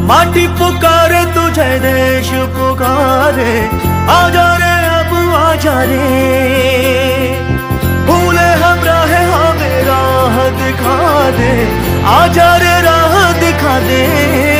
माटी पुकारे तुझे, देश पुकारे, आजा रे अब आजा रे। भूले हम राह हमें राह दिखा दे, आजा रे राह दिखा दे।